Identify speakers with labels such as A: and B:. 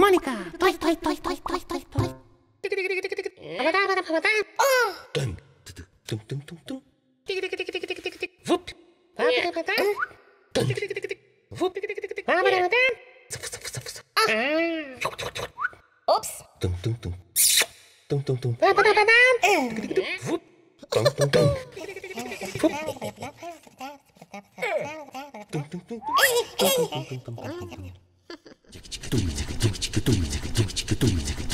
A: Mônica! Toi, toi, toi, toi, toi, toi, toi.
B: Tum, tum, tum, tum, tum. Vup. Tum. Vup.
C: Ops.
B: Tum, tum, tum. Tum, tum, tum. Vup. Tum, tum, tum. Vup. Tum, tum, tum, tum. Tum, tum, tum, tum, tum, tum, tum. Tum, tum, tum, tum, tum, tum.